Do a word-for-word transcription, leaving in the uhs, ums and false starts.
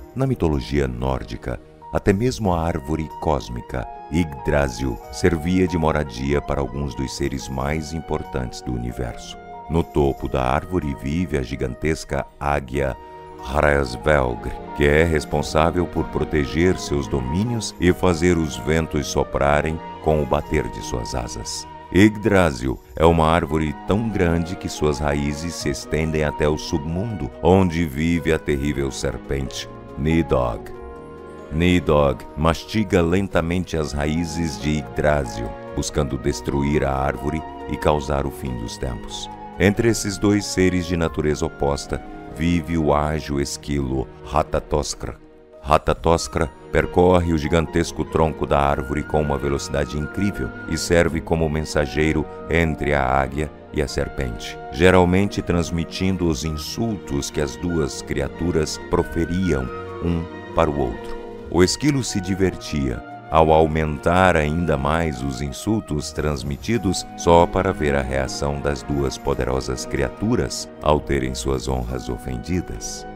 Na mitologia nórdica, até mesmo a árvore cósmica, Yggdrasil, servia de moradia para alguns dos seres mais importantes do universo. No topo da árvore vive a gigantesca águia Hraesvelgr, que é responsável por proteger seus domínios e fazer os ventos soprarem com o bater de suas asas. Yggdrasil é uma árvore tão grande que suas raízes se estendem até o submundo, onde vive a terrível serpente Nidhogg. Nidhogg mastiga lentamente as raízes de Yggdrasil, buscando destruir a árvore e causar o fim dos tempos. Entre esses dois seres de natureza oposta, vive o ágil esquilo Ratatoskr. Ratatoskr percorre o gigantesco tronco da árvore com uma velocidade incrível e serve como mensageiro entre a águia e a serpente, geralmente transmitindo os insultos que as duas criaturas proferiam um para o outro. O esquilo se divertia ao aumentar ainda mais os insultos transmitidos só para ver a reação das duas poderosas criaturas ao terem suas honras ofendidas.